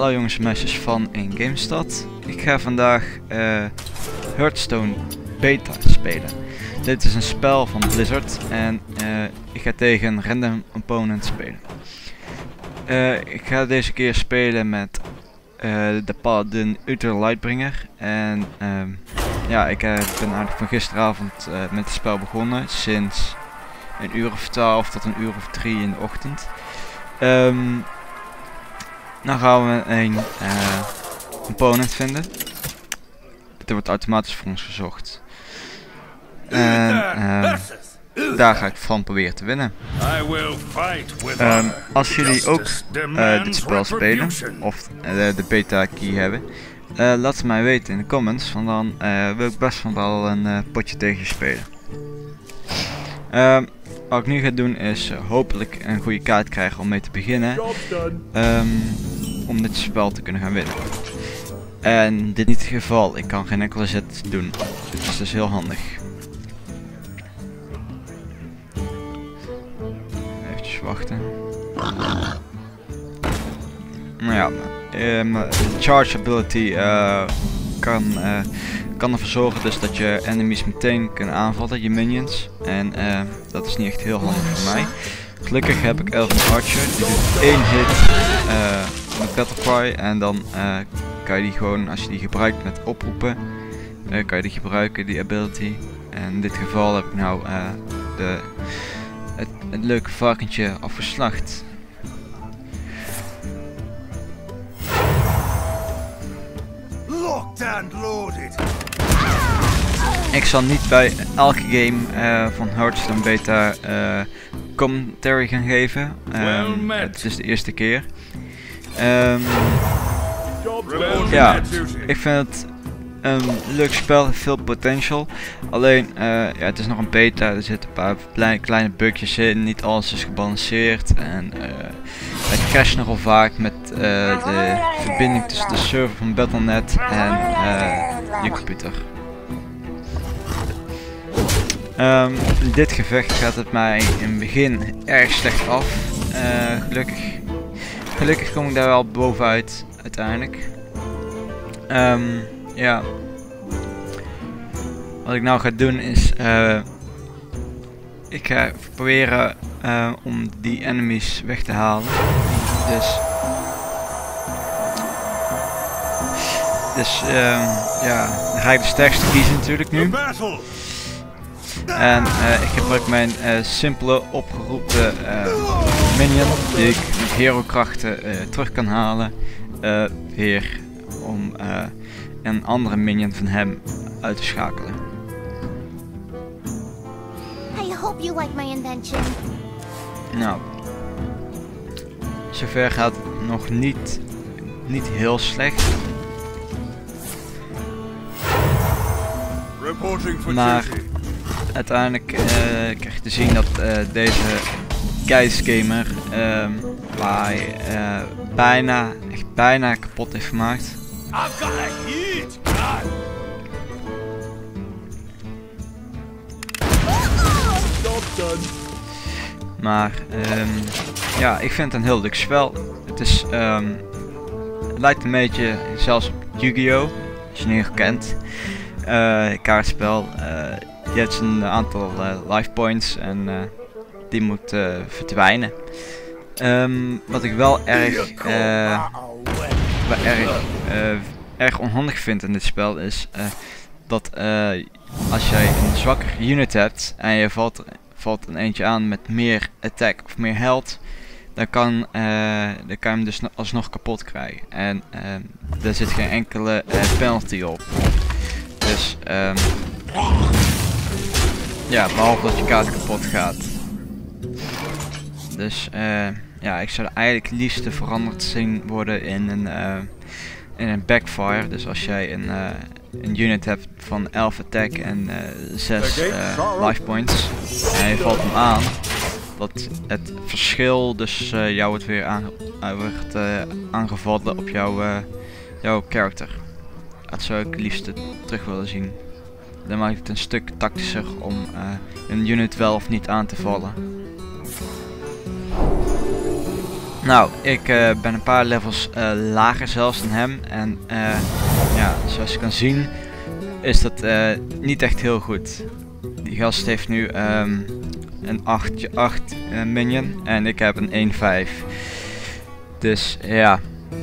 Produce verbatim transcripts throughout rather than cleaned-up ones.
Hallo jongens en meisjes van In GameStad. Ik ga vandaag uh, Hearthstone Beta spelen. Dit is een spel van Blizzard en uh, ik ga tegen een random opponent spelen. Uh, ik ga deze keer spelen met uh, de Paladin Uther Lightbringer. En uh, ja, ik uh, ben eigenlijk van gisteravond uh, met het spel begonnen. Sinds een uur of twaalf tot een uur of drie in de ochtend. Um, Dan gaan we een uh, opponent vinden. Er wordt automatisch voor ons gezocht. En uh, daar ga ik van proberen te winnen. Um, als jullie ook uh, dit spel spelen, of uh, de beta key hebben, uh, laat het mij weten in de comments, want dan uh, wil ik best wel een uh, potje tegen je spelen. Um, Wat ik nu ga doen is uh, hopelijk een goede kaart krijgen om mee te beginnen. Um, om dit spel te kunnen gaan winnen. En dit is niet het geval. Ik kan geen enkele zet doen. Dit is dus heel handig. Even wachten. Nou ja, um, charge ability uh, kan... Uh, kan ervoor zorgen dus dat je enemies meteen kunnen aanvallen, je minions. En uh, dat is niet echt heel handig voor mij. Gelukkig heb ik Elven Archer, die doet één hit uh, met Battlecry. En dan uh, kan je die gewoon, als je die gebruikt met oproepen, uh, kan je die gebruiken, die ability. En in dit geval heb ik nou uh, de, het, het leuke varkentje afgeslacht. Locked and loaded. Ik zal niet bij elke game uh, van Hearthstone Beta uh, commentary gaan geven. Um, het is de eerste keer. Um, ja, ik vind het een leuk spel, veel potential. Alleen, uh, ja, het is nog een beta, er zitten een paar kleine bugjes in, niet alles is gebalanceerd. En uh, het crasht nogal vaak met uh, de verbinding tussen de server van Battle punt net en uh, je computer. Um, dit gevecht gaat het mij in het begin erg slecht af. Uh, gelukkig, gelukkig kom ik daar wel bovenuit uiteindelijk. Um, ja. Wat ik nou ga doen is, uh, ik ga proberen uh, om die enemies weg te halen. Dus, dus um, ja, dan ga ik de sterkste kiezen natuurlijk nu. En uh, ik gebruik mijn uh, simpele opgeroepen uh, minion die ik met hero krachten uh, terug kan halen. Uh, weer om uh, een andere minion van hem uit te schakelen. I hope you like my invention. Nou, zover gaat het nog niet, niet heel slecht. Maar uiteindelijk uh, krijg je te zien dat uh, deze Geistgamer uh, mij uh, bijna, echt bijna kapot heeft gemaakt. Maar um, ja, ik vind het een heel leuk spel. Het is, um, het lijkt een beetje zelfs op Yu-Gi-Oh! Als je het niet kent. Uh, kaartspel. Uh, je hebt een aantal uh, life points en uh, die moet uh, verdwijnen. Um, wat ik wel erg, uh, wel erg, uh, erg onhandig vind in dit spel is uh, dat uh, als jij een zwakker unit hebt en je valt, valt een eentje aan met meer attack of meer health, dan kan, uh, dan kan je hem dus alsnog kapot krijgen. En uh, daar zit geen enkele uh, penalty op. Dus um, ja, behalve dat je kaart kapot gaat. Dus uh, ja, ik zou eigenlijk het liefst veranderd zien worden in een, uh, in een backfire. Dus als jij een, uh, een unit hebt van elf attack en uh, zes uh, life points en je valt hem aan, dat het verschil dus uh, jou wordt weer aange uh, wordt, uh, aangevallen op jouw, uh, jouw character. Dat zou ik het liefst terug willen zien. Dan maakt het een stuk tactischer om uh, een unit wel of niet aan te vallen. Nou, ik uh, ben een paar levels uh, lager zelfs dan hem. En uh, ja, zoals je kan zien is dat uh, niet echt heel goed. Die gast heeft nu um, een acht acht uh, minion en ik heb een één vijf. Dus ja.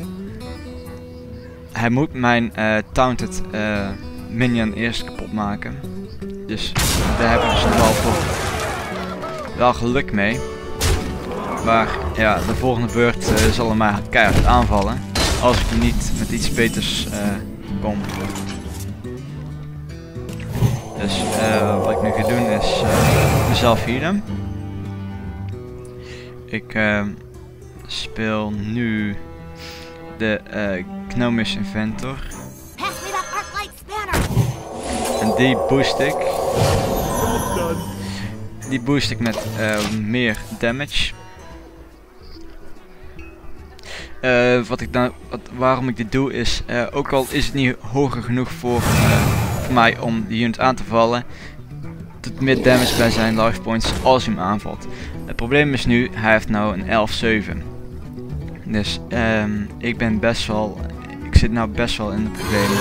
Hij moet mijn uh, taunted uh, minion eerst kapot maken. Dus daar heb ik dus nog wel voor wel geluk mee. Maar ja, de volgende beurt uh, zal hij mij keihard aanvallen. Als ik niet met iets beters uh, kom. Dus uh, wat ik nu ga doen is uh, mezelf healen. Ik uh, speel nu de uh, Gnomish Inventor. En die boost ik. Die boost ik met uh, meer damage. Uh, wat ik nou, wat, waarom ik dit doe is, uh, ook al is het niet hoger genoeg voor, uh, voor mij om die unit aan te vallen, doet meer damage bij zijn life points als hij hem aanvalt. Het probleem is nu, hij heeft nou een elf zeven. Dus um, ik ben best wel, ik zit nou best wel in de problemen.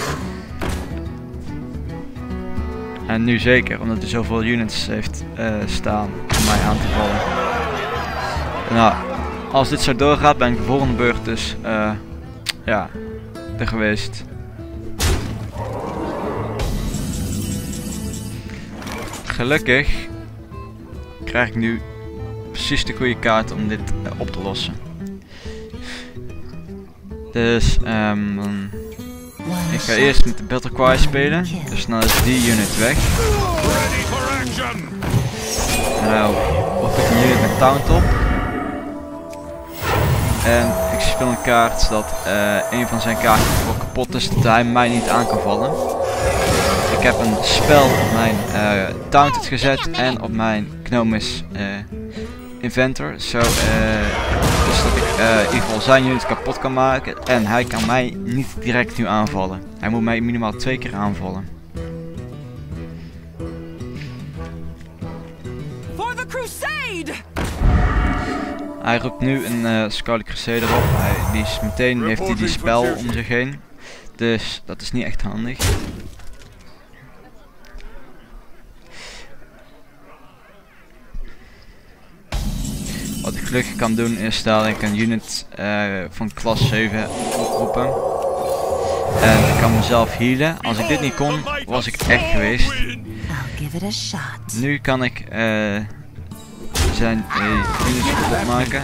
En nu zeker, omdat hij zoveel units heeft uh, staan om mij aan te vallen. Nou, als dit zo doorgaat ben ik de volgende beurt dus uh, ja, er geweest. Gelukkig krijg ik nu precies de goede kaart om dit uh, op te lossen. Dus um, dan ik ga eerst met de Battle Cry spelen, dus dan is die unit weg. En nou op ik een unit met Taunt op. En ik speel een kaart zodat uh, een van zijn kaarten wel kapot is, dat hij mij niet aan kan vallen. Ik heb een spel op mijn uh, Taunted gezet en op mijn Gnomish uh, Inventor. Zo, uh, dus dat ik uh, in ieder geval zijn unit kapot kan maken en hij kan mij niet direct nu aanvallen. Hij moet mij minimaal twee keer aanvallen. For the crusade! Hij roept nu een uh, Scarlet Crusader op. Hij, die is meteen heeft hij die spel om zich heen. Dus dat is niet echt handig. Wat ik gelukkig kan doen is dat ik een unit uh, van klas zeven oproepen. En ik kan mezelf healen. Als ik dit niet kon, was ik echt geweest. Nu kan ik uh, zijn uh, units kapot maken.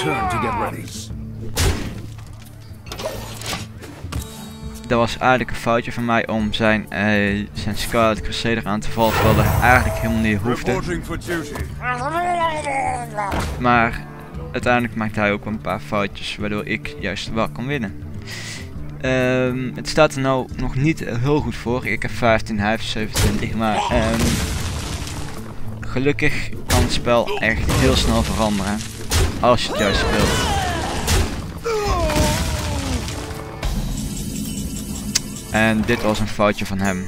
Dat was eigenlijk een foutje van mij om zijn, uh, zijn Scarlet Crusader aan te vallen, terwijl dat eigenlijk helemaal niet hoefde. Maar uiteindelijk maakte hij ook een paar foutjes, waardoor ik juist wel kan winnen. Um, het staat er nou nog niet heel goed voor. Ik heb vijftien, hij heeft zevenentwintig, maar um, gelukkig kan het spel echt heel snel veranderen als je het juist speelt. En dit was een foutje van hem.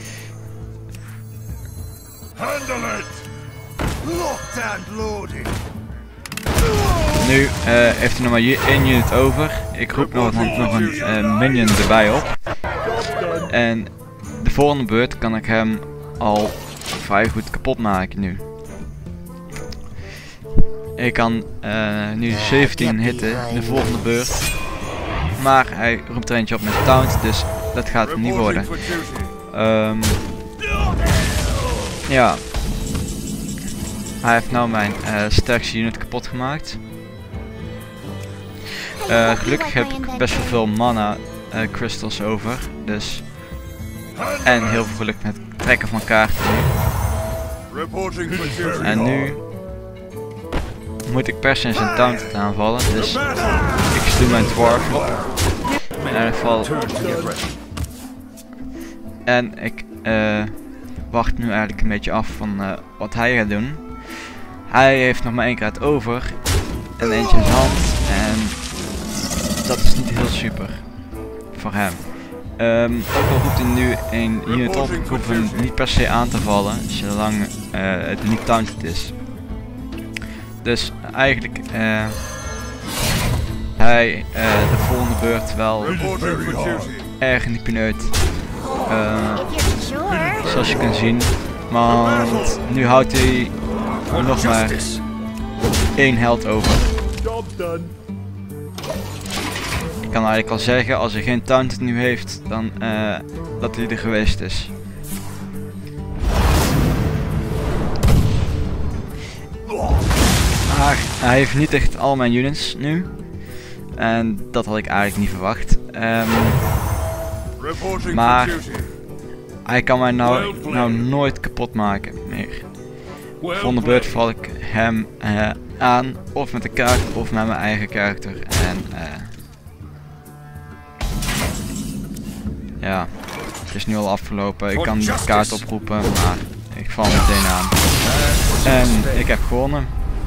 Nu uh, heeft hij nog maar één unit over. Ik roep nog, nog een uh, minion erbij op. En de volgende beurt kan ik hem al vrij goed kapot maken nu. Ik kan uh, nu zeventien hitten de volgende beurt. Maar hij roept er eentje op met taunt, dus dat gaat niet worden. Um, ja. Hij heeft nou mijn uh, sterkste unit kapot gemaakt. Uh, gelukkig heb ik best wel veel mana uh, crystals over, dus en heel veel geluk met het trekken van kaarten nu. En nu moet ik per se zijn taunt aanvallen, dus ik stuur mijn dwarf op. In ieder geval. En ik uh, wacht nu eigenlijk een beetje af van uh, wat hij gaat doen. Hij heeft nog maar één kaart over en eentje in zijn hand en dat is niet heel super voor hem. Um, ook al roept hij nu een unit op, ik hoef hem niet per se aan te vallen zolang uh, het niet taunted is. Dus eigenlijk uh, hij uh, de volgende beurt wel erg in de pineut. Uh, zoals je kan zien. Want nu houdt hij nog maar één held over. Ik kan eigenlijk al zeggen, als hij geen taunted nu heeft, dan uh, dat hij er geweest is. Maar hij heeft niet echt al mijn units nu. En dat had ik eigenlijk niet verwacht. Um, maar hij kan mij nou, nou nooit kapot maken meer. Volgende beurt val ik hem uh, aan, of met de kaart of met mijn eigen karakter. En uh, ja, het is nu al afgelopen. Ik kan de kaart oproepen, maar ik val meteen aan. En ik heb gewonnen.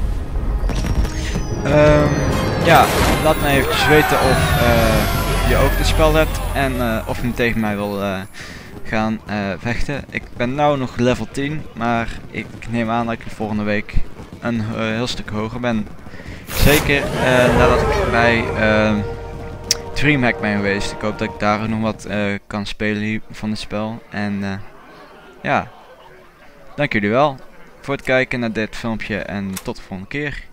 Um, ja, laat me even weten of uh, je ook dit spel hebt en uh, of je tegen mij wil uh, gaan uh, vechten. Ik ben nu nog level tien, maar ik neem aan dat ik volgende week een uh, heel stuk hoger ben. Zeker uh, nadat ik bij uh, Dreamhack ben geweest. Ik hoop dat ik daar nog wat uh, kan spelen van het spel. En uh, ja, dank jullie wel voor het kijken naar dit filmpje en tot de volgende keer.